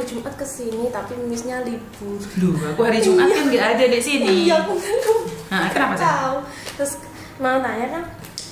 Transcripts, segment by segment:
Jumat kesini tapi Mimisnya libur. Duh, aku hari Jumat kan nggak ada di sini. Iya, bener. Nah, kenapa sih? Tahu. Terus mau nanya kan,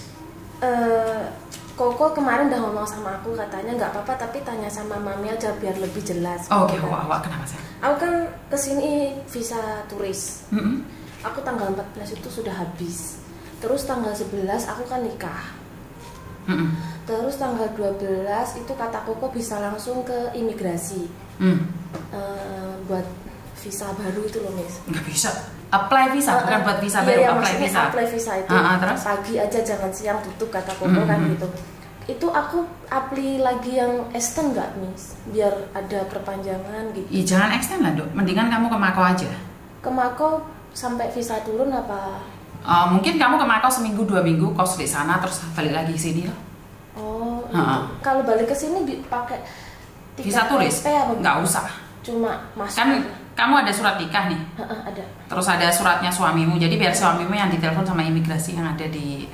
Koko kemarin udah ngomong sama aku katanya nggak apa-apa tapi tanya sama mami aja biar lebih jelas. Oh, oke, awak kenapa sih? Aku kan kesini visa turis. Aku tanggal 14 itu sudah habis. Terus tanggal 11 aku kan nikah. Terus tanggal 12 itu kata Koko bisa langsung ke imigrasi. Buat visa baru itu loh, Miss. Nggak bisa. Apply visa, bukan buat visa baru, iya, apply visa. Apply visa itu Terus? pagi aja jangan siang tutup kata Koko kan gitu. Itu aku apply lagi yang extend nggak, Miss? Biar ada perpanjangan gitu. Iya, jangan extend lah, Dok. Mendingan kamu ke Makau aja. Ke Makau sampai visa turun apa? Mungkin kamu ke Makau seminggu 2 minggu kos di sana terus balik lagi ke sini lah. Oh, kalau balik ke sini pakai visa turis? Nggak usah. Cuma masuk. Kan kamu ada surat nikah nih. Ada. Terus ada suratnya suamimu. Jadi biar suamimu yang ditelepon sama imigrasi yang ada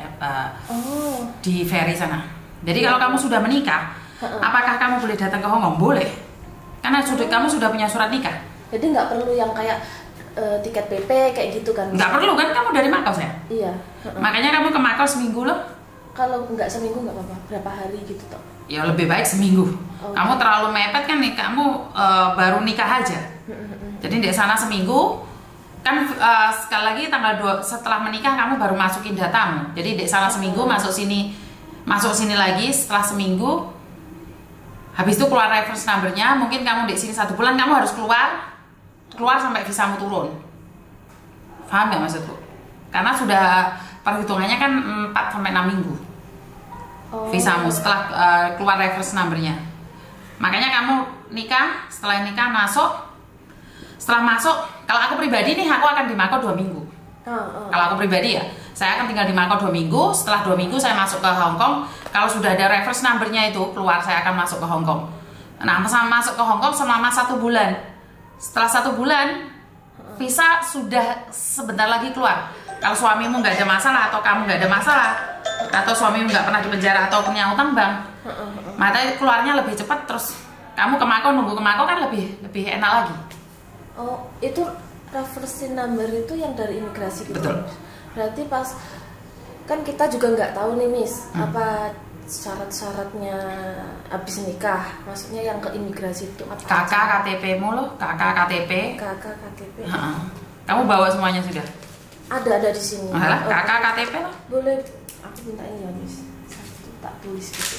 di ferry sana. Jadi kalau kamu sudah menikah, apakah kamu boleh datang ke Hong Kong? Boleh. Karena kamu sudah punya surat nikah. Jadi nggak perlu yang kayak tiket PP kayak gitu kan? Nggak perlu kan, kamu dari Makau saya. Iya. Makanya kamu ke Makau seminggu loh. Kalau nggak seminggu nggak apa-apa, berapa hari gitu toh? Ya lebih baik seminggu. Kamu terlalu mepet kan nih, kamu baru nikah aja. Jadi di sana seminggu kan sekali lagi setelah menikah kamu baru masukin datamu. Jadi di sana seminggu masuk sini lagi setelah seminggu. Habis itu keluar reference numbernya. Mungkin kamu di sini 1 bulan, kamu harus keluar sampai visamu turun. Paham nggak maksudku? Karena sudah perhitungannya kan 4 sampai 6 minggu. Visamu setelah keluar reference numbernya. Makanya kamu nikah, setelah nikah setelah masuk, kalau aku pribadi nih, aku akan di Makau 2 minggu. Kalau aku pribadi ya, saya akan tinggal di Makau 2 minggu. Setelah 2 minggu saya masuk ke Hong Kong. Kalau sudah ada reference numbernya itu keluar, saya akan masuk ke Hong Kong. Nah, masuk ke Hong Kong selama 1 bulan. Setelah 1 bulan, visa sudah sebentar lagi keluar. Kalau suamimu nggak ada masalah atau kamu nggak ada masalah, atau suamimu nggak pernah di penjara atau punya utang bank, maka keluarnya lebih cepat. Terus kamu ke Makau, nunggu ke Makau kan lebih enak lagi. Oh, itu reference number itu yang dari imigrasi gitu. Betul. Berarti pas kan kita juga nggak tahu nih, Miss, apa syarat-syaratnya habis nikah. Maksudnya yang ke imigrasi itu apa? Kakak KTP-mu loh, kakak KTP. Kakak KTP. Kamu bawa semuanya sudah? Ada di sini. Kakak KTP lah. Boleh, aku mintain ya, Miss. Satu tak tulis gitu.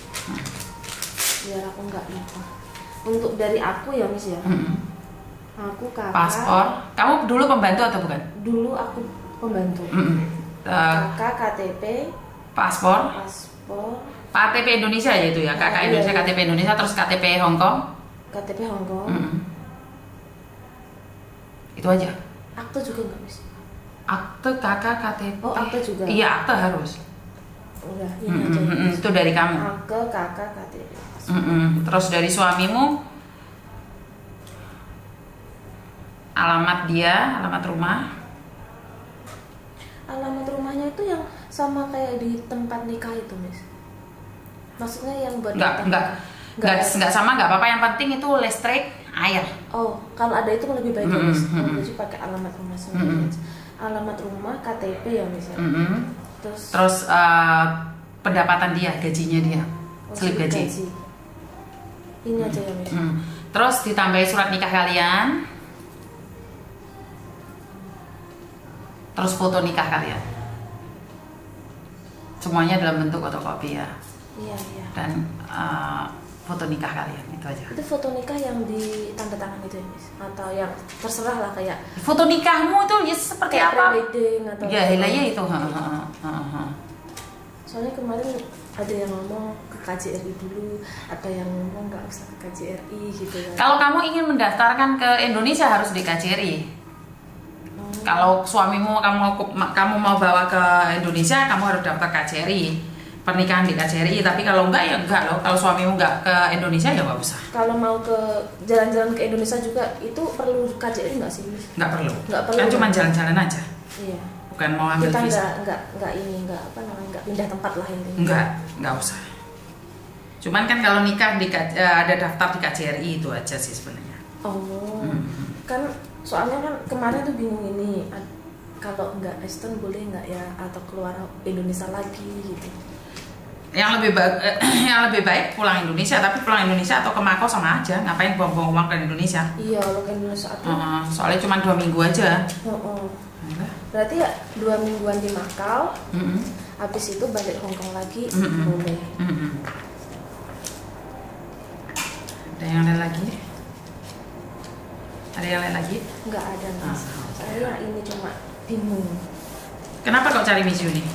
Biar aku nggak lupa. Untuk dari aku ya, Miss ya. Aku kakak. Paspor. Kamu dulu pembantu atau bukan? Dulu aku pembantu. Kakak KTP. Paspor. KTP Indonesia ya itu ya, kakak Indonesia, iya. KTP Indonesia, terus KTP Hong Kong. KTP Hong Kong. Itu aja. Akte juga nggak, Miss? Akte kakak KTP. Oh, akte juga. Iya, akte harus. Udah, ini aja. Itu dari kamu. Akte kakak KTP. Terus dari suamimu, alamat dia, alamat rumah. Alamat rumahnya itu yang sama kayak di tempat nikah itu, Miss. Maksudnya yang buat nggak sama, nggak apa-apa. Yang penting itu listrik, air. Oh, kalau ada itu lebih baik, Miss. Jadi pakai alamat rumah sendiri. Alamat rumah, KTP ya, Miss. Terus pendapatan dia, gajinya dia, slip gaji. Ini aja ya, Miss. Terus ditambahi surat nikah kalian. Terus foto nikah kalian. Semuanya dalam bentuk fotokopi ya. Iya. Dan foto nikah kalian, itu aja. Itu foto nikah yang di tanda tangan itu ya, Miss? Atau yang terserah lah kayak foto nikahmu itu ya seperti kayak apa? Wedding atau ya itu. Soalnya kemarin ada yang ngomong ke KJRI dulu, ada yang ngomong nggak usah ke KJRI gitu kan. Kalau kamu ingin mendaftarkan ke Indonesia harus di KJRI. Kalau suamimu kamu mau bawa ke Indonesia, kamu harus daftar KJRI, pernikahan di KJRI. Tapi kalau enggak ya enggak loh. Kalau suamimu enggak ke Indonesia ya nggak usah. Kalau mau ke jalan-jalan ke Indonesia juga itu perlu KJRI nggak sih, Miss? Nggak perlu. Nggak perlu. Kan cuma jalan-jalan aja. Iya. Bukan mau ambil visa. Kita nggak pindah tempat lah ini. Nggak usah. Cuman kan kalau nikah ada daftar di KJRI itu aja sih sebenarnya. Oh, kan soalnya kan kemarin tuh bingung ini, kalau nggak Eastern boleh nggak ya, atau keluar Indonesia lagi gitu. Yang lebih baik pulang Indonesia, tapi pulang Indonesia atau ke Makau sama aja, ngapain buang-buang uang ke Indonesia? Iya, kalau ke Indonesia tuh. Soalnya cuma 2 minggu aja. Berarti ya 2 mingguan di Makau, habis itu balik Hong Kong lagi, boleh. Ada yang lain lagi? Ada yang lain lagi? Nggak ada Mas. Saya ini cuma bingung. Kenapa kok cari Miss Yuni?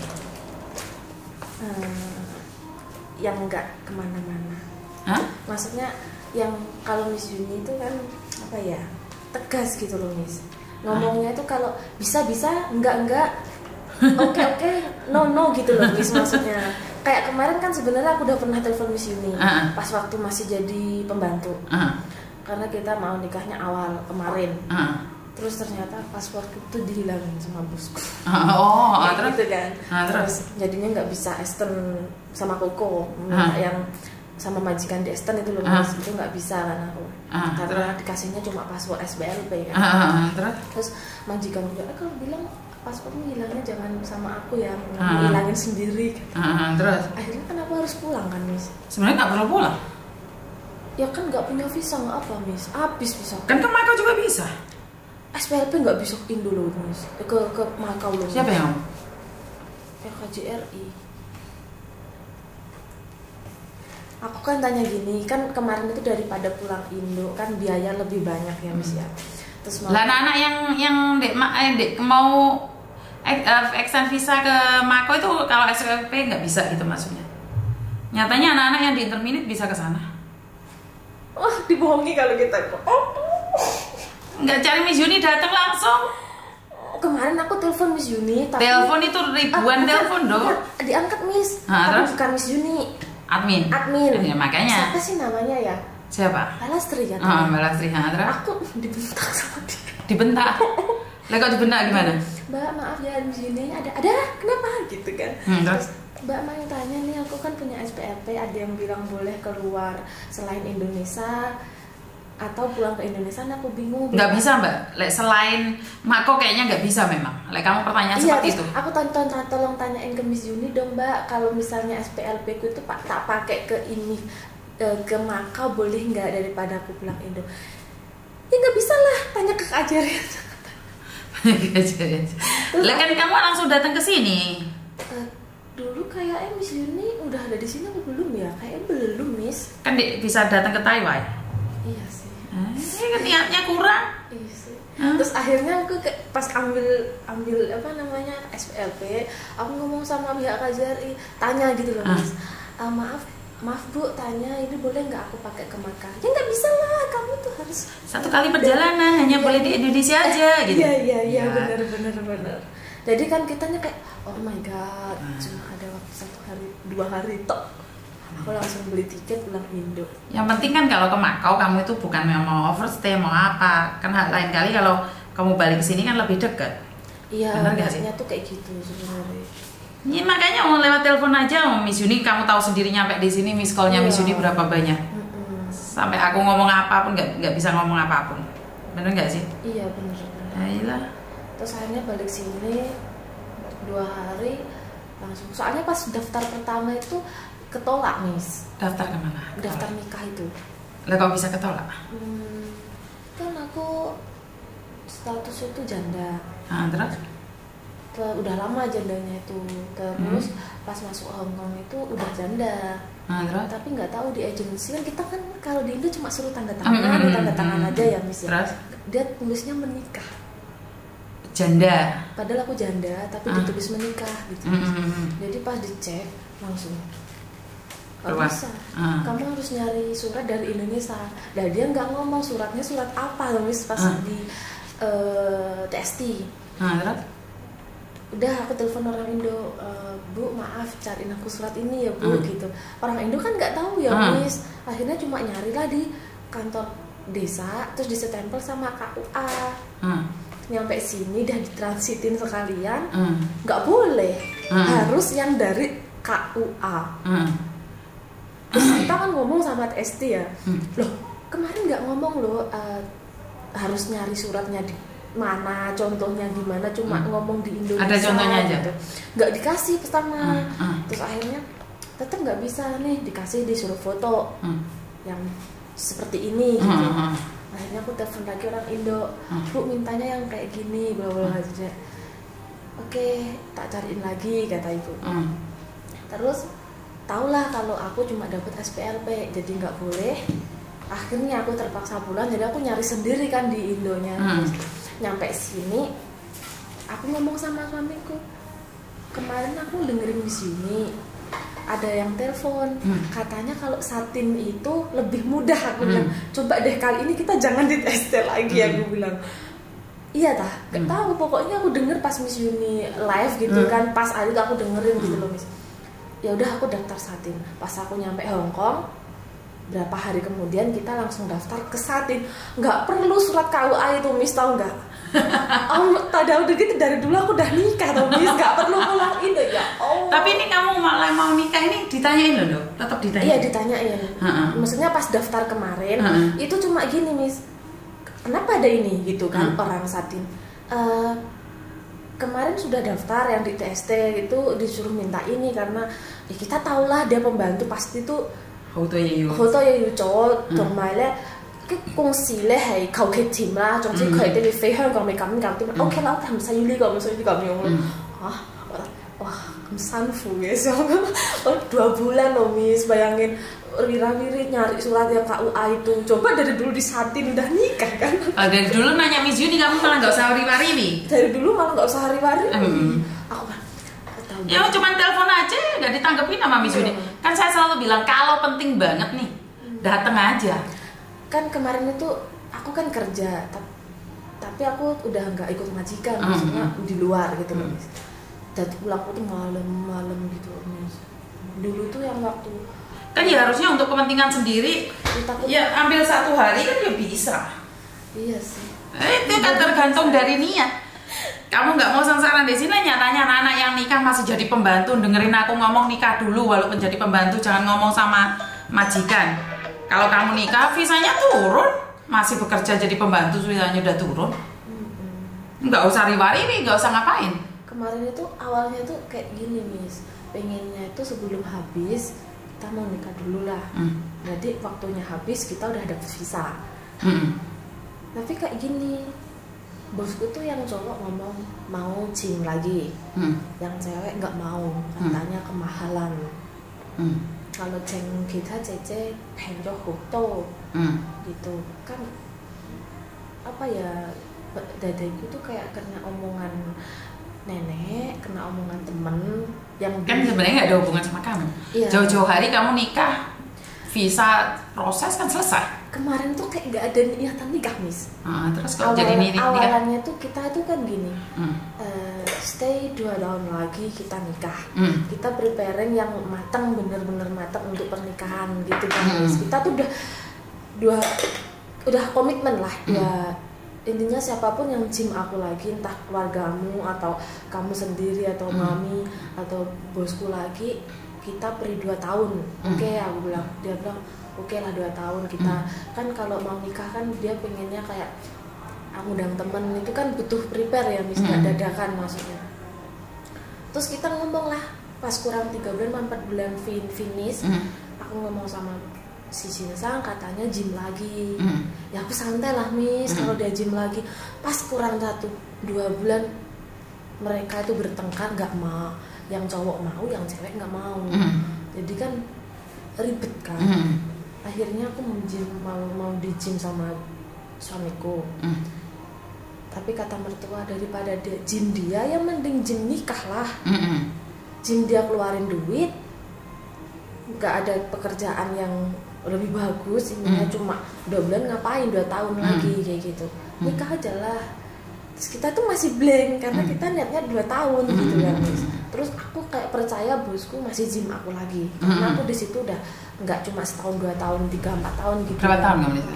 Yang nggak kemana-mana. Hah? Maksudnya yang kalau Miss Yuni itu kan apa ya, tegas gitu loh Miss. Ngomongnya itu kalau bisa, enggak, oke, no gitu loh Miss, maksudnya. Kayak kemarin kan sebenarnya aku udah pernah telepon Miss Yuni pas waktu masih jadi pembantu. Karena kita mau nikahnya awal kemarin. Terus ternyata pasporku tuh dihilangin sama bosku. Terus gitu kan. Terus jadinya nggak bisa Eastern sama Koko, yang sama majikan di Eastern itu loh Mas, itu nggak bisa kan aku. Karena dikasihnya cuma paspor SBLP kan. Terus majikan juga kalau bilang paspormu hilangnya jangan sama aku ya, hilangin sendiri. Terus akhirnya kan aku harus pulang kan Miss. Sebenarnya nggak perlu pulang. Ya kan nggak punya visa, nggak apa Miss, habis visa. Kan ke Makau juga bisa. SPLP nggak bisa Indo loh Miss, ke Makau loh. Siapa yang? Yang KJRI. Aku kan tanya gini, kan kemarin itu daripada pulang Indo kan biaya lebih banyak ya Miss ya. Terus lah anak-anak yang dek mau extend visa ke Makau itu kalau SPLP nggak bisa gitu maksudnya. Nyatanya anak-anak yang di intermediate bisa ke sana. Wah, dibohongi kalau kita kok. Nggak cari Miss Yuni datang langsung. Kemarin aku telepon Miss Yuni, tapi telepon itu ribuan telepon dong. Diangkat Miss, tapi bukan Miss Yuni. Admin. Ya, makanya. Siapa sih namanya ya? Siapa? Balastri ya. Balastri, terus? Aku dibentak sama dia. Dibentak? Lah kok dibentak gimana? Mbak maaf ya Miss Yuni ada kenapa gitu kan? Terus? Mbak mau tanya nih, aku kan punya SPLP, ada yang bilang boleh keluar selain Indonesia atau pulang ke Indonesia, aku bingung. Nggak bisa Mbak, selain Makau kayaknya nggak bisa memang. Kamu pertanyaan seperti itu. Aku tolong tanyain ke Miss Yuni dong Mbak, kalau misalnya SPLP ku itu tak pakai ke ini ke Makau boleh nggak daripada aku pulang Indo? Ya nggak bisa lah, tanya ke KJRI. Lah kan kamu langsung datang ke sini. Dulu kayaknya Miss Yuni udah ada di sini apa belum ya? Kayaknya belum Miss. Kan bisa datang ke Taiwan. Iya sih. Niatnya kurang. Iya sih. Terus akhirnya aku pas ambil apa namanya SPLP, aku ngomong sama pihak KJRI, tanya gitu loh Miss. Maaf Bu, tanya ini boleh nggak aku pakai ke Makau? Ya nggak bisa lah, kamu tuh harus 1 kali perjalanan, hanya boleh di Indonesia aja gitu. Iya benar. Jadi kan kitanya kayak oh my god, cuma ada waktu 1 hari 2 hari tok. Aku langsung beli tiket pulang Indo. Yang penting kan kalau ke Makau kamu itu bukan mau overstay mau apa, kan lain kali kalau kamu balik ke sini kan lebih dekat. Iya, biasanya tuh kayak gitu sebenarnya. Ini makanya mau lewat telepon aja, Miss Yuni kamu tahu sendiri nyampe di sini miss call-nya Miss Yuni berapa banyak. Sampai aku ngomong apapun nggak bisa ngomong apapun. Bener nggak sih? Iya bener. Ayolah. Terus akhirnya balik sini 2 hari langsung. Soalnya pas daftar pertama itu ketolak Miss. Daftar kemana? Daftar nikah itu. Lah kok bisa ketolak? Kan aku status itu janda. Terus? Udah lama jandanya itu. Terus pas masuk Hong Kong itu udah janda. Terus? Tapi nggak tahu di agensi kan kita kan kalau di Indo cuma suruh tanda tangan, aja ya Miss ya. Terus? Dia tulisnya menikah. Janda. Padahal aku janda tapi ditulis menikah gitu. Jadi pas dicek langsung nggak bisa. Kamu harus nyari surat dari Indonesia. Dan dia nggak ngomong suratnya surat apa loh Miss pas di TST. Terus? Udah aku telepon orang Indo, Bu maaf cariin aku surat ini ya Bu gitu. Orang Indo kan nggak tahu ya Miss. Akhirnya cuma nyarilah di kantor desa, terus disetempel sama KUA. Nyampe sini dan ditransitin sekalian, nggak boleh. Harus yang dari KUA. Terus kita kan ngomong sama TST ya, loh kemarin nggak ngomong loh harus nyari suratnya di mana, contohnya gimana, cuma ngomong di Indonesia. Ada contohnya aja? Gitu. Nggak dikasih pertama. Terus akhirnya tetap nggak bisa nih, dikasih disuruh foto yang seperti ini gitu. Akhirnya aku telepon lagi orang Indo, Bu mintanya yang kayak gini, bla bla aja. Oke, tak cariin lagi kata ibu. Terus taulah kalau aku cuma dapat SPLP, jadi nggak boleh. Akhirnya aku terpaksa pulang, jadi aku nyari sendiri kan di Indonya. Nyampe sini, aku ngomong sama suamiku, kemarin aku dengerin di sini ada yang telepon, katanya kalau satin itu lebih mudah. Aku bilang, coba deh kali ini kita jangan dites lagi. Aku bilang, iya tah, gak tahu. Pokoknya aku denger pas Miss Uni live gitu kan, pas hari itu aku dengerin gitu loh Miss. Ya udah aku daftar satin. Pas aku nyampe Hong Kong, berapa hari kemudian kita langsung daftar ke satin. Nggak perlu surat KUA itu Miss, tau nggak? Tadi udah gitu dari dulu aku udah nikah tau Miss, nggak perlu pulang Indo ya. Tapi ini kamu malah mau nikah ini ditanyain loh, tetap ditanyain? Iya ditanyain. Maksudnya pas daftar kemarin itu cuma gini Miss, kenapa ada ini gitu kan orang satin. Kemarin sudah daftar yang di TST itu disuruh minta ini karena ya kita tahulah dia pembantu pasti tuh foto ya cowok 정말 cái公司咧係求其填啦，總之佢哋要飛香港咪咁搞掂。OK 啦，唔使要呢個，唔需要呢個咁樣咯。Wah咁辛苦嘅sih. 2 bulan loh Miss, bayangin wira-wiri nyari surat yang KUA itu. Coba dari dulu disatin udah nikah kan. Dari dulu nanya Miss Uni kamu malah nggak usah hari-hari. Dari dulu malah nggak usah hari-hari. Aku ya cuma telepon aja nggak ditanggepin sama Miss Uni. Kan saya selalu bilang kalau penting banget nih datang aja. Kan kemarin itu aku kan kerja, tapi aku udah nggak ikut majikan, maksudnya di luar gitu loh Miss. Dan pulangku tuh malam-malam gitu Miss. Dulu tuh yang waktu kan ya harusnya untuk kepentingan sendiri ya ambil 1 hari kan ya bisa. Iya sih. Itu kan tergantung dari niat. Kamu nggak mau sengsara di sini, nyatanya anak-anak yang nikah masih jadi pembantu. Dengerin aku ngomong, nikah dulu walaupun jadi pembantu, jangan ngomong sama majikan. Kalau kamu nikah visanya turun, masih bekerja jadi pembantu visanya udah turun. Nggak usah riwari, nggak usah ngapain. Kemarin itu awalnya tuh kayak gini Miss, pengennya itu sebelum habis kita mau nikah dulu lah. Jadi waktunya habis kita udah dapet visa. Tapi kayak gini, bosku tuh yang cowok ngomong mau gym lagi, yang cewek nggak mau, katanya kemahalan. Kalau gym kita cece pengen hoto, gitu kan. Apa ya, dadaku tuh kayak kena omongan nenek, kena omongan temen yang kan sebenarnya nggak ada hubungan sama kamu. Iya. Jauh-jauh hari kamu nikah, visa proses kan selesai. Kemarin tuh kayak nggak ada niatan nikah Miss. Terus kalau jadi nikah? Awalannya tuh kita tuh kan gini, stay 2 tahun lagi kita nikah. Kita preparing yang matang, bener-bener matang untuk pernikahan gitu kan Miss. Kita tuh udah komitmen lah. Intinya siapapun yang gym aku lagi, entah keluargamu atau kamu sendiri atau mami atau bosku lagi, kita beri 2 tahun. Oke, aku bilang, dia bilang oke lah 2 tahun kita. Kan kalau mau nikah kan dia pengennya kayak ngundang temen itu kan butuh prepare ya Miss, gak dadakan maksudnya. Terus kita ngomong lah pas kurang 3 bulan 4 bulan finish, aku ngomong sama si Sinsang, katanya gym lagi. Ya aku santai lah Miss, kalau dia gym lagi. Pas kurang 1-2 bulan mereka itu bertengkar, nggak mau, yang cowok mau, yang cewek nggak mau. Jadi kan ribet kan. Akhirnya aku mau di gym sama suamiku. Tapi kata mertua, daripada dia gym dia, ya mending gym nikah lah. Gym dia keluarin duit, nggak ada pekerjaan yang lebih bagus, intinya cuma 2 bulan ngapain, 2 tahun lagi kayak gitu. Nikah aja lah. Terus kita tuh masih blank karena kita niatnya 2 tahun gitu ya Miss. Terus aku kayak percaya bosku masih gym aku lagi, karena aku di situ udah nggak cuma setahun 2 tahun 3-4 tahun gitu. Berapa tahun kamu itu?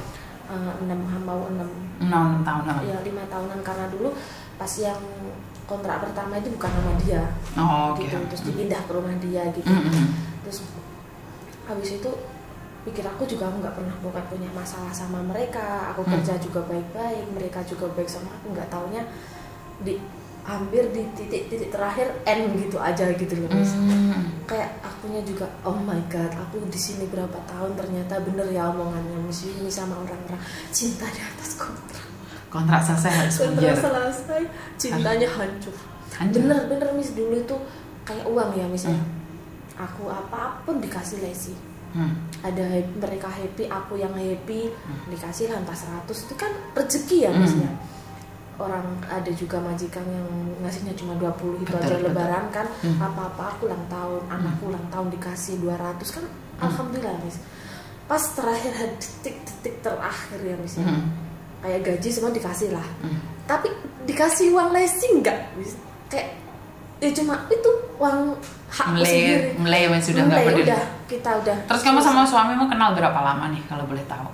6 tahun. Ya 5 tahunan, karena dulu pas yang kontrak pertama itu bukan nama dia. Gitu. Terus dipindah ke rumah dia gitu. Terus habis itu pikir aku juga nggak pernah bukan punya masalah sama mereka, aku kerja juga baik-baik, mereka juga baik sama aku, nggak taunya di hampir di titik terakhir end gitu aja gitu loh Miss. Kayak akunya juga oh my god, aku di sini berapa tahun ternyata bener ya omongannya Miss ini sama orang-orang, cinta di atas kontrak selesai harus kontrak selesai cintanya hancur. Bener Miss, dulu itu kayak uang ya Miss. Aku apapun dikasih lesi. Ada mereka happy, aku yang happy, dikasih lantas 100, itu kan rezeki ya Miss-nya. Orang ada juga majikan yang ngasihnya cuma 20 itu aja lebaran kan, apa-apa aku ulang tahun, anakku ulang tahun dikasih 200 kan, alhamdulillah Miss. Pas terakhir detik terakhir ya Miss, kayak gaji semua dikasih lah, tapi dikasih uang lesi enggak Miss, kayak ya cuma itu uang hak sendiri. Mulai sudah nggak peduli. Udah kita udah. Terus kamu sama suamimu kenal berapa lama nih kalau boleh tahu?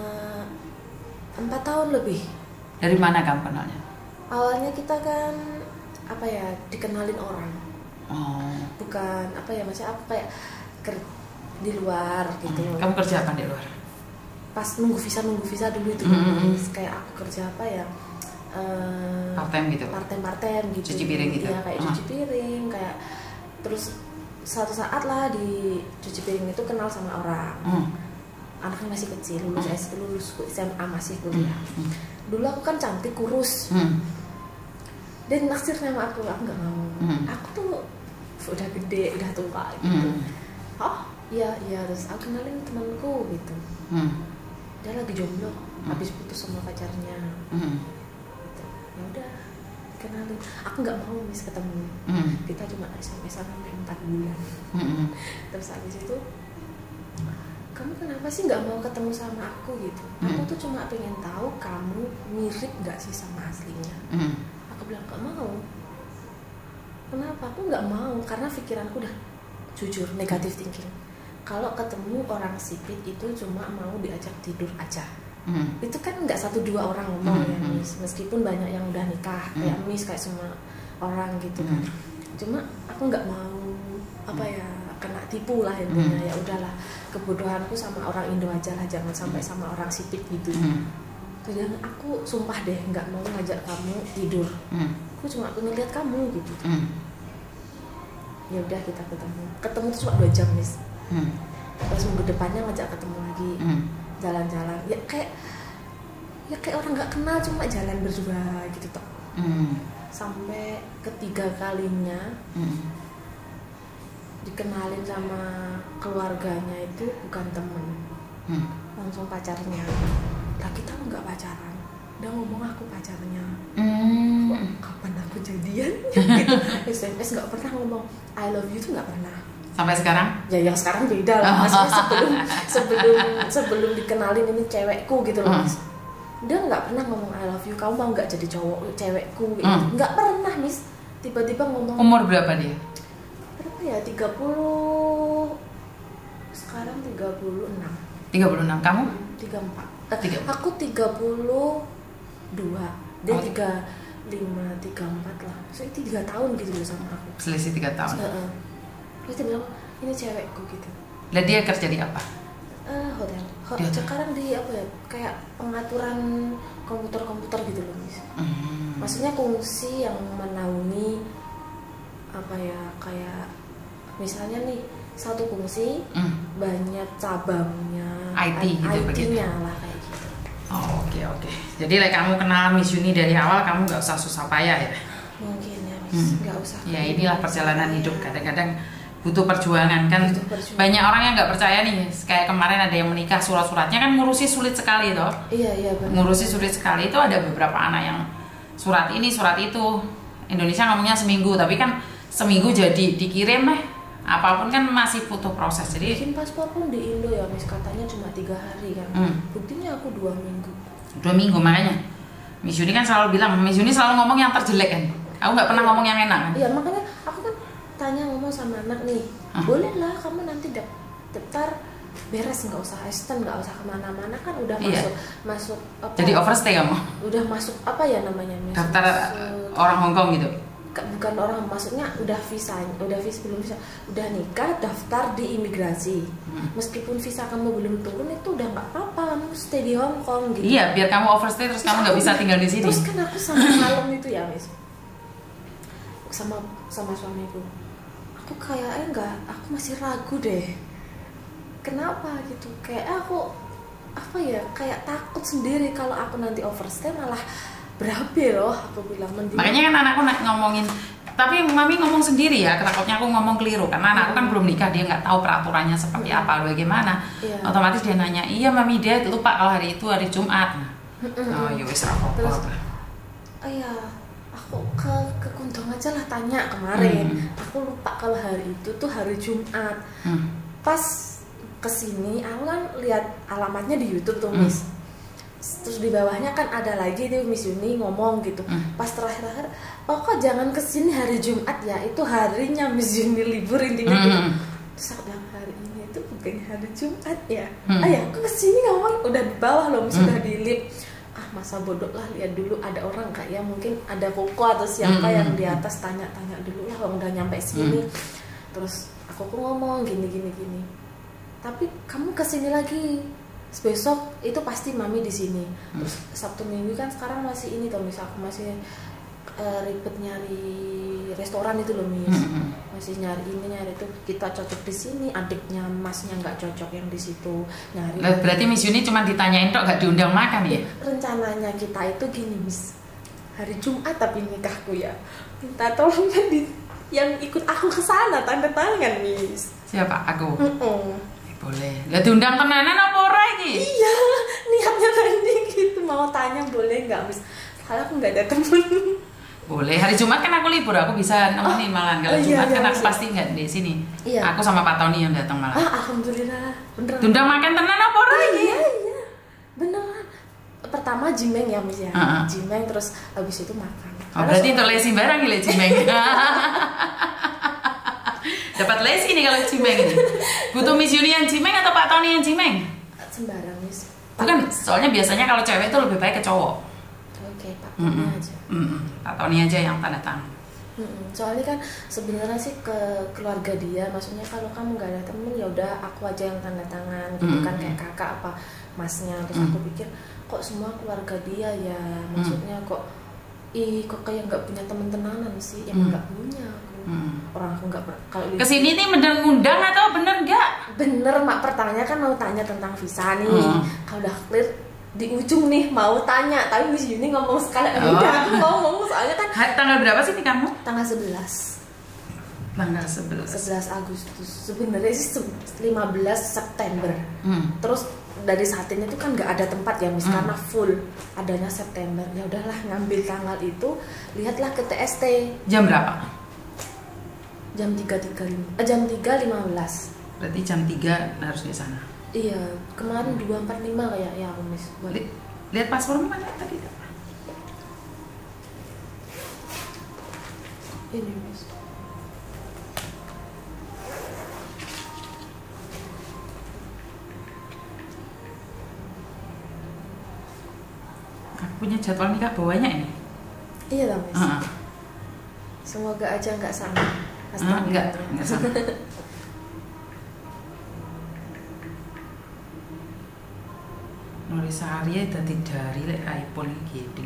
4 tahun lebih. Dari mana kamu kenalnya? Awalnya kita kan apa ya, dikenalin orang. Bukan apa ya, maksudnya aku kayak di luar gitu. Kamu kerja apa di luar? Pas nunggu visa dulu itu. Kayak aku kerja apa ya? Part-time gitu. Part-time gitu. Cuci piring gitu. Iya, kayak cuci piring, kayak terus suatu saat lah di cuci piring itu kenal sama orang. Anaknya masih kecil, lulus SMA masih kuliah. Dulu aku kan cantik, kurus. Dan naksir sama aku nggak mau. Aku tuh udah gede, udah tua gitu. Oh iya, terus aku kenalin temanku gitu. Dia lagi jomblo, habis putus sama pacarnya. Gitu. Ya udah, kenalin. Aku nggak mau Miss ketemu. Kita cuma SMS-an sampai 4 bulan. Terus habis itu, kamu kenapa sih nggak mau ketemu sama aku gitu? Aku tuh cuma pengen tahu kamu mirip nggak sih sama aslinya. Aku bilang nggak mau. Kenapa? Aku nggak mau karena pikiranku udah jujur negatif thinking. Kalau ketemu orang sipit itu cuma mau diajak tidur aja. Itu kan nggak 1-2 orang ngomong ya Miss. Meskipun banyak yang udah nikah kayak Miss, kayak semua orang gitu kan. Cuma aku nggak mau apa ya, kena tipu lah intinya. Ya udahlah, kebodohanku sama orang Indo aja lah, jangan sampai sama orang sipit gitu. Dan aku sumpah deh nggak mau ngajak kamu tidur. Aku cuma pengen lihat kamu gitu. Ya udah kita ketemu tuh cuma 2 jam Miss. Terus minggu depannya ngajak ketemu lagi, jalan-jalan. Ya kayak orang nggak kenal, cuma jalan berdua gitu toh. Sampai ketiga kalinya dikenalin sama keluarganya itu bukan temen, langsung pacarnya. Lah kita nggak pacaran, udah ngomong aku pacarnya. Kapan aku jadian? Gitu. SMS nggak pernah ngomong I love you tuh nggak pernah. Sampai sekarang? Ya yang sekarang beda lah. Maksudnya sebelum dikenalin ini cewekku gitu loh Mas. Dia nggak pernah ngomong I love you, kamu mau nggak jadi cewekku gitu. Nggak pernah Miss. Tiba-tiba ngomong. Umur berapa dia? Berapa ya? 30. Sekarang 36. 36, kamu? 34. Aku 32. Dia 35, 34 lah. So itu 3 tahun gitu loh sama aku. Selisih 3 tahun. Terus dia bilang ini cewekku gitu. Lah dia kerja di apa? Hotel. Sekarang di apa ya? Kayak pengaturan komputer gitu loh Miss. Maksudnya fungsi yang menaungi apa ya, kayak misalnya nih satu fungsi banyak cabangnya, IT-nya lah kayak gitu. Oh, oke. Jadi kamu kenal Miss Yuni dari awal, kamu nggak usah susah payah ya? Mungkin ya Miss, nggak usah. Ya inilah perjalanan hidup, kadang-kadang butuh perjuangan kan. Banyak orang yang nggak percaya nih, kayak kemarin ada yang menikah surat-suratnya kan ngurusi sulit sekali toh. Iya benar. Ngurusi sulit sekali, itu ada beberapa anak yang surat ini surat itu. Indonesia ngomongnya seminggu, tapi kan seminggu jadi dikirim apapun kan masih butuh proses. Jadi bikin paspor pun di Indo ya Miss, katanya cuma 3 hari kan. Buktinya aku 2 minggu. 2 minggu makanya. Miss Yuni kan selalu bilang, Miss Yuni selalu ngomong yang terjelek kan. Aku nggak pernah ngomong yang enak kan. Iya makanya aku kan tanya ngomong sama anak nih, boleh lah kamu nanti daftar beres, nggak usah asisten, nggak usah kemana-mana kan udah masuk apa, jadi overstay kamu? Udah masuk apa ya namanya Miss? Daftar orang Hongkong gitu? bukan orang, maksudnya udah visa belum visa, udah nikah daftar di imigrasi. Meskipun visa kamu belum turun itu udah nggak apa-apa, kamu stay di Hong Kong gitu. Iya, biar kamu overstay terus kamu nggak bisa tinggal di sini. Terus kan aku sama malam itu ya Miss, sama suamiku, aku kayaknya aku masih ragu deh. Kenapa gitu? Kayak aku apa ya, kayak takut sendiri kalau aku nanti overstay malah berabe loh, aku bilang mending. Makanya kan anakku ngomongin, tapi mami ngomong sendiri ya, takutnya aku ngomong keliru karena anakku kan belum nikah, dia nggak tahu peraturannya seperti apa, bagaimana. Otomatis dia nanya, iya mami dia lupa kalau hari itu hari Jumat. Oh ya wis apa-apa. Iya, aku ke Kuntong aja lah tanya kemarin. Aku lupa kalau hari itu tuh hari Jumat. Pas kesini aku kan lihat alamatnya di YouTube tuh Miss. Terus di bawahnya kan ada lagi tuh Miss Yuni ngomong gitu. Pas terakhir, oh kok jangan kesini hari Jumat ya, itu harinya Miss Yuni libur intinya gitu. Terus aku bilang hari ini itu bukan hari Jumat ya. Ya aku kesini ngomong udah di bawah loh, sudah di lift. Masa bodoh lah, lihat dulu ada orang nggak ya, mungkin ada Koko atau siapa yang di atas, tanya-tanya dulu lah kalau udah nyampe sini. Terus aku ngomong gini. Tapi kamu kesini lagi besok itu pasti mami di sini. Terus Sabtu Minggu kan sekarang masih ini tuh Miss, aku masih ribet nyari restoran itu loh Miss. Masih nyari itu, kita cocok di sini, adiknya masnya nggak cocok yang di situ, nyari. Berarti Miss Yuni cuma ditanyain tok, nggak diundang makan ya? Rencananya kita itu gini Miss, hari Jumat tapi nikahku ya, minta tolong yang ikut aku ke sana tanda tangan Miss. Siapa? Aku? Boleh. Lah diundang tenanan apa ora iki? Iya, niatnya tadi gitu, mau tanya boleh nggak Miss? Soalnya aku nggak ada temen. Boleh. Hari Jumat kan aku libur, aku bisa nemenin malah. Kalau Jumat kan aku pasti nggak di sini. Iya. Aku sama Pak Tony yang datang malah. Alhamdulillah. Beneran. Diundang makan tenan apa ora iki? Iya. Beneran. Pertama jimeng ya Miss ya. Jimeng terus habis itu makan. Oh, berarti untuk lesi barang ya jimeng. Dapat les ini kalau cimeng ini. Butuh Miss Yuni yang cimeng atau Pak Tony yang cimeng? Sembarang Miss. Bukan, soalnya biasanya kalau cewek itu lebih baik ke cowok. Oke, Pak Tony aja. Pak Tony aja yang tanda tangan. Soalnya kan sebenarnya sih ke keluarga dia, maksudnya kalau kamu nggak ada temen ya udah aku aja yang tanda tangan gitu kan, kayak kakak apa masnya. Terus aku pikir kok semua keluarga dia ya, maksudnya kok kayak nggak punya temen tenanan sih, yang nggak punya aku. Orang aku nggak kalau kesini nih bener ngundang atau bener nggak? Bener mak, pertanyaan kan mau tanya tentang visa nih. Kalau udah clear di ujung nih mau tanya, tapi Miss Yuni ngomong sekali udah aku ngomong, soalnya kan tanggal berapa sih nih kamu? Tanggal 11. Tanggal 11 Agustus. Sebenarnya sih 15 September. Terus dari Satin itu kan nggak ada tempat ya Miss, karena full, adanya September. Ya udahlah ngambil tanggal itu, lihatlah ke TST. Jam berapa? Jam 3.15. Berarti jam 3 harus di sana. Iya, kemarin 2.45 kayak ya aku Miss. Lihat paspormu mana tadi? Ini Miss. Aku punya jadwal nikah bawahnya ini. Iya lah Miss. Semoga aja nggak sama. Enggak sama. Nulis Arya tadi dari iPhone gitu.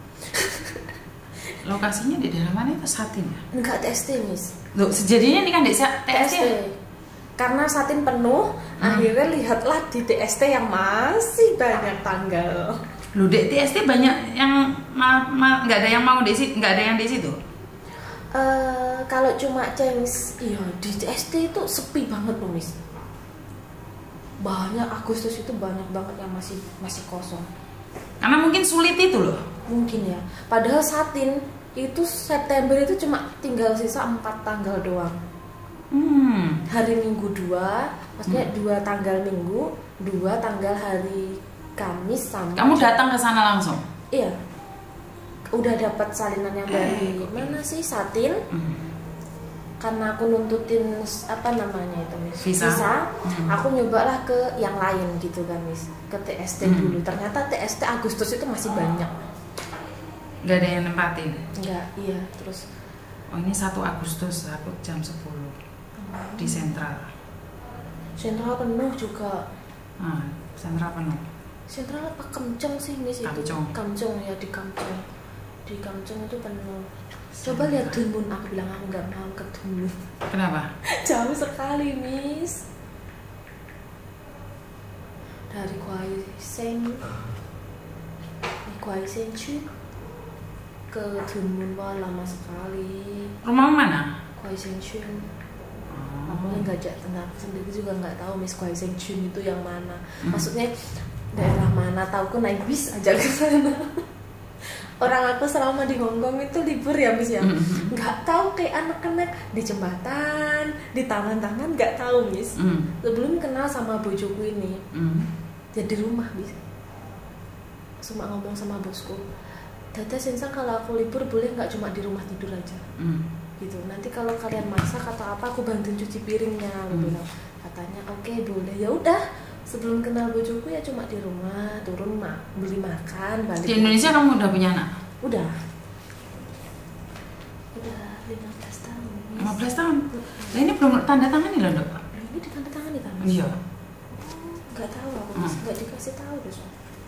Lokasinya di daerah mana itu? Satin ya? Enggak, TST Miss. Loh, sejadinya ini kan di TST ya? Karena Satin penuh, akhirnya lihatlah di TST yang masih banyak tanggal. Loh, di TST banyak yang nggak ada yang mau di situ, nggak ada yang di situ. Kalau cuma Chinese, iya di TST itu sepi banget loh Miss. Banyak Agustus itu banyak banget yang masih kosong. Karena mungkin sulit itu loh. Mungkin ya. Padahal Satin itu September itu cuma tinggal sisa 4 tanggal doang. Hari Minggu 2, maksudnya 2 tanggal Minggu, 2 tanggal hari Kamis sama. Kamu datang ke sana langsung? Iya. Udah dapat salinan yang dari mana sih Satin? Karena aku nuntutin apa namanya itu Miss, visa. Aku nyobalah ke yang lain gitu kan Miss, ke TST dulu. Ternyata TST Agustus itu masih banyak. Gak ada yang nempatin? Enggak, iya. Terus Oh ini 1 Agustus, aku jam 10 di Sentral. Sentral penuh juga. Sentral penuh. Sentral apa Kamcong sih Miss itu? Kamcong ya, di Kamcong. Di Kamcong itu penuh. Coba lihat Dunmun, aku bilang aku nggak mau ke Dunmun. Kenapa? Jauh sekali Miss. Dari Kwai Seng ke Dunmun, wah lama sekali. Rumah mana? Kwai Seng Chun. Aku nggak aku sendiri juga nggak tahu Miss Kwai Seng Chun itu yang mana. Maksudnya daerah mana? Tahu aku naik bis aja ke sana. Orang aku selama di Hongkong itu libur ya Miss ya. Nggak tahu kayak anak-anak di jembatan, di taman-taman nggak tahu Miss. Sebelum kenal sama bojoku ini, ya di rumah Miss. Cuma ngomong sama bosku, Dada Sensang kalau aku libur boleh nggak cuma di rumah tidur aja, gitu. Nanti kalau kalian masak atau apa aku bantuin cuci piringnya, bilang. Katanya oke, boleh. Ya udah, sebelum kenal bojoku ya cuma di rumah, turun beli makan, balik. Di Indonesia kamu udah punya anak? Udah 15 tahun. 15 tahun? Nah, ini belum tanda tangan nih loh dok? Ini ditandatangani kan? Iya. Nggak tahu aku, nggak dikasih tahu deh.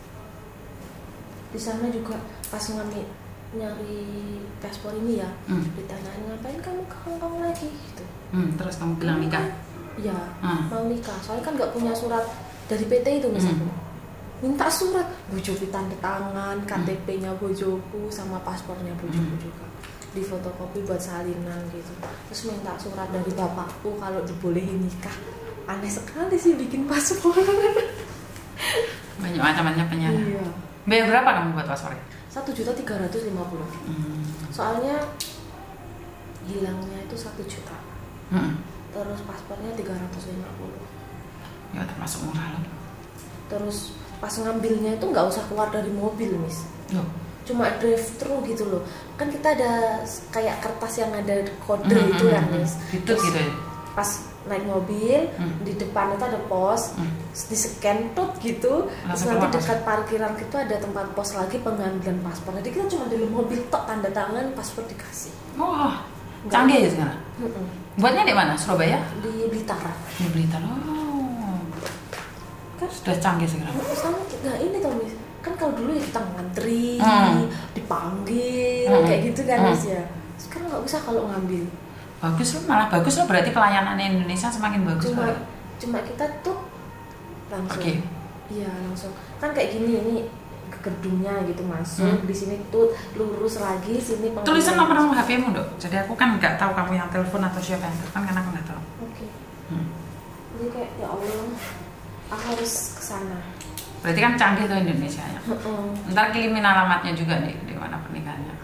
Di sana juga pas nyari paspor ini ya, ditanyain ngapain kamu ke Hongkong lagi gitu. Terus kamu bilang nikah? Iya, mau nikah. Soalnya kan nggak punya surat dari PT itu misalnya. Minta surat, bojoku tanda tangan, KTP-nya bojoku sama paspornya bojoku juga. Di fotokopi buat salinan gitu. Terus minta surat dari bapakku kalau dibolehin nikah. Aneh sekali sih bikin paspor. Banyak macam-macam penyana. Iya. Bayar berapa kamu buat paspornya? 1.350.000. Soalnya hilangnya itu 1 juta. Terus paspornya 350. Ya termasuk murah loh. Terus pas ngambilnya itu nggak usah keluar dari mobil Miss. Cuma drive thru gitu loh. Kan kita ada kayak kertas yang ada kode itu kan Miss. Gitu gitu ya. Pas naik mobil, di depan itu ada pos, di scan tut gitu. Terus nanti dekat parkiran itu ada tempat pos lagi pengambilan paspor. Jadi kita cuma di mobil tok tanda tangan, paspor dikasih. Wah, canggih ya sekarang. Buatnya di mana? Surabaya? Di Blitar. Di Blitar. Oh. Kan sudah canggih sekarang. Sama nggak ini tau Miss. Kan kalau dulu ya kita ngantri, dipanggil, kayak gitu kan Miss ya. Sekarang nggak usah kalau ngambil. Bagus loh, malah bagus loh, berarti pelayanan Indonesia semakin bagus. Cuma kita tuh langsung. Iya langsung. Kan kayak gini ini ke gedungnya gitu masuk, di sini tuh lurus lagi sini. Tulisan nomor HP-mu dok. Jadi aku kan nggak tahu kamu yang telepon atau siapa yang telepon karena aku nggak tahu. Oke. Jadi kayak ya Allah, aku harus kesana. Berarti kan canggih tuh Indonesia ya. Ntar kirimin alamatnya juga nih di mana pernikahannya.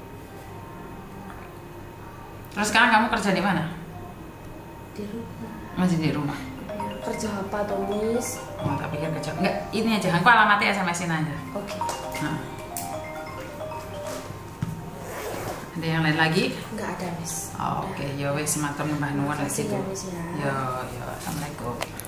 Terus sekarang kamu kerja di mana? Di rumah. Masih di rumah. Kerja apa tuh Miss? Oh, tak pikir kerja. Enggak, ini aja. Aku alamatnya SMS-in aja. Oke. Ada yang lain lagi? Enggak ada Miss. Oke, ya wes matur nuwun lagi. Terima kasih ya Miss ya. Yo, assalamualaikum.